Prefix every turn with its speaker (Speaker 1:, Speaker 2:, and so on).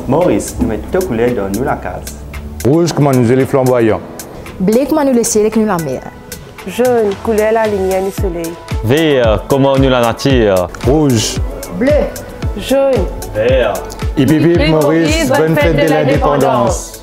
Speaker 1: Maurice, nous mettons deux couleurs dans nous la case.
Speaker 2: Rouge, comment nous les flamboyants.
Speaker 3: Bleu, comment nous le ciel avec nous la mer.
Speaker 4: Jaune, couleur la lumière du soleil.
Speaker 5: Vert, comment nous la nature.
Speaker 2: Rouge.
Speaker 3: Bleu.
Speaker 4: Jaune.
Speaker 5: Vert.
Speaker 2: Hip hip hip Maurice, bonne fête de l'indépendance.